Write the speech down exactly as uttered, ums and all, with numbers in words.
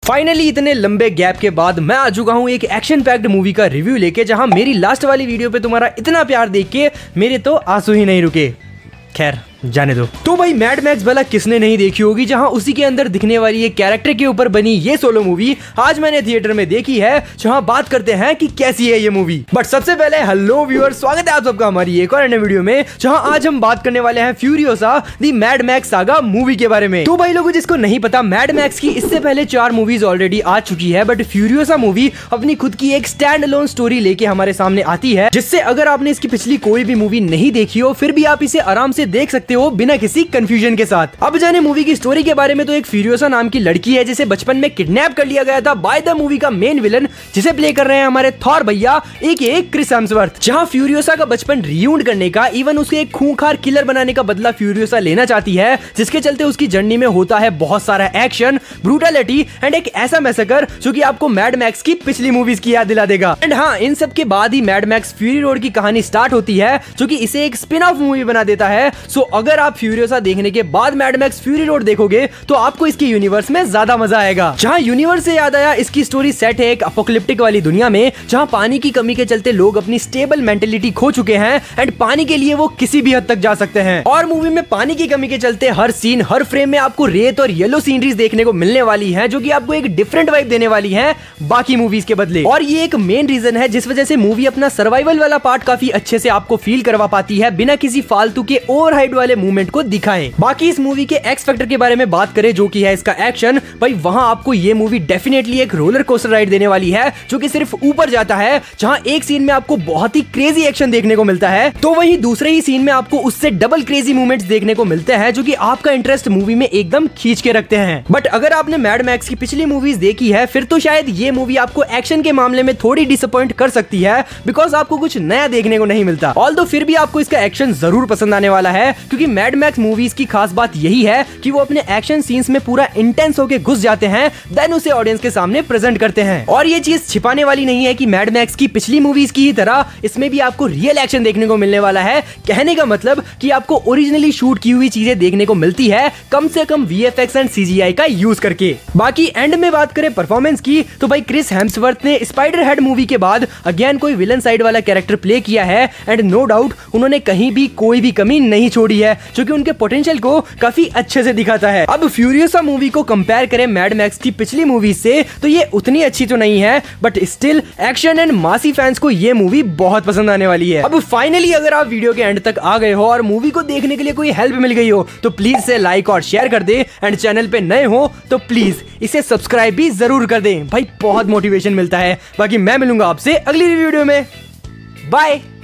Finally इतने लंबे gap के बाद मैं आ चुका हूँ एक एक्शन पैक्ड मूवी का रिव्यू लेके, जहां मेरी लास्ट वाली वीडियो पे तुम्हारा इतना प्यार देख के मेरे तो आंसू ही नहीं रुके। खैर जाने दो। तो भाई मैड मैक्स भला किसने नहीं देखी होगी, जहां उसी के अंदर दिखने वाली एक कैरेक्टर के ऊपर बनी ये सोलो मूवी आज मैंने थिएटर में देखी है। जहां बात करते हैं कि कैसी है ये मूवी। बट सबसे पहले हेलो व्यूअर, स्वागत है आप सबका हमारी एक और नई वीडियो में, जहां आज हम बात करने वाले हैं Furiosa the Mad Max saga movie के बारे में। तो भाई लोगों, जिसको नहीं पता, मैड मैक्स की इससे पहले चार मूवीज ऑलरेडी आ चुकी है, बट फ्यूरियोसा मूवी अपनी खुद की एक स्टैंड अलोन स्टोरी लेके हमारे सामने आती है, जिससे अगर आपने इसकी पिछली कोई भी मूवी नहीं देखी हो फिर भी आप इसे आराम से देख सकते हो बिना किसी कंफ्यूजन के साथ। अब जाने मूवी की स्टोरी के बारे में। तो एक फ्यूरियोसा नाम की लड़की है जिसे बचपन में किडनैप कर लिया गया था बाय द मूवी का मेन विलन, जिसे प्ले कर रहे हैं हमारे थॉर भैया एक एक क्रिस हेम्सवर्थ। जहां फ्यूरियोसा का बचपन रियूंड करने का, इवन उसके एक खूंखार किलर बनाने का बदला फ्यूरियोसा लेना चाहती है, जिसके चलते उसकी जर्नी में होता है बहुत सारा एक्शन, ब्रूटैलिटी एंड एक ऐसा मैसेकर जो कि आपको मैड मैक्स की पिछली मूवीज की याद दिला देगा। एंड हाँ, इन सब के बाद ही मैड मैक्स फ्यूरी रोड की कहानी स्टार्ट होती है, जो कि इसे एक स्पिन ऑफ मूवी बना देता है। सो अगर आप फ्यूरियोसा देखने के बाद मैड मैक्स फ्यूरी रोड देखोगे तो आपको इसके यूनिवर्स में ज्यादा मजा आएगा। जहां यूनिवर्स से याद आया, इसकी स्टोरी सेट है एक अपोकलिप्टिक वाली दुनिया में, जहां पानी की कमी के चलते लोग अपनी स्टेबल मेंटेलिटी खो चुके हैं एंड पानी के लिए वो किसी भी हद तक जा सकते हैं। और मूवी में पानी की कमी के चलते हर सीन, हर फ्रेम में आपको रेत और येलो सीनरीज देखने को मिलने वाली है, जो कि आपको एक डिफरेंट वाइब देने वाली है बाकी मूवीज के बदले। और ये एक मेन रीजन है जिस वजह से मूवी अपना सर्वाइवल वाला पार्ट काफी अच्छे से आपको फील करवा पाती है, बिना किसी फालतू के ओवर हाइड वाले मूवमेंट को दिखाए। बाकी इस मूवी के एक्स फैक्टर के बारे में बात करें, जो कि है इसका एक्शन, भाई वहां आपको ये मूवी डेफिनेटली एक रोलर कोस्टर राइड देने वाली है, जो कि सिर्फ ऊपर जाता है। जहां एक सीन में आपको बहुत ही क्रेजी एक्शन देखने को मिलता है, तो वहीं दूसरे ही सीन में आपको उससे डबल क्रेजी मूवमेंट्स देखने को मिलते हैं, जो कि आपका इंटरेस्ट मूवी में एकदम खींच के रखते हैं। बट अगर आपने मैड मैक्स की पिछली मूवीज देखी है फिर तो शायद ये मूवी आपको एक्शन के मामले में थोड़ी डिसअपॉइंट कर सकती है, बिकॉज आपको कुछ नया देखने को नहीं मिलता। ऑल्दो फिर भी आपको इसका एक्शन जरूर पसंद आने वाला है, क्योंकि मैड मैक्स मूवीज की खास बात यही है कि वो अपने एक्शन सीन्स में पूरा इंटेंस होके घुस जाते हैं, देन उसे ऑडियंस के सामने प्रेजेंट करते हैं। और ये चीज छिपाने वाली नहीं है कि मैड मैक्स की पिछली मूवीज की ही तरह इसमें भी आपको रियल एक्शन देखने को मिलने वाला है। कहने का मतलब कि आपको ओरिजिनली शूट की हुई चीजें देखने को मिलती है, कम से कम वीएफएक्स एंड सीजीआई का यूज करके। बाकी एंड में बात करें परफॉर्मेंस की, तो भाई क्रिस हेम्सवर्थ ने स्पाइडर हेड मूवी के बाद अगेन कोई विलन साइड वाला कैरेक्टर प्ले किया है, एंड नो डाउट उन्होंने कहीं भी कोई भी कमी नहीं छोड़ी है, जो कि उनके पोटेंशियल को काफी अच्छे से दिखाता है। अब फ्यूरियोसा मूवी को कंपेयर करें मैड मैक्स की पिछली मूवी से, तो ये उतनी अच्छी तो नहीं है, but still action and massy fans को ये मूवी बहुत पसंद आने वाली है। अब फाइनली अगर आप वीडियो के एंड तक आ गए हो और मूवी को देखने के लिए कोई हेल्प मिल गई हो तो प्लीज से लाइक और शेयर कर दे, एंड चैनल पे नए हो तो प्लीज इसे सब्सक्राइब भी जरूर कर दें, भाई बहुत मोटिवेशन मिलता है। बाकी मैं मिलूंगा आपसे अगली वीडियो में, बाय।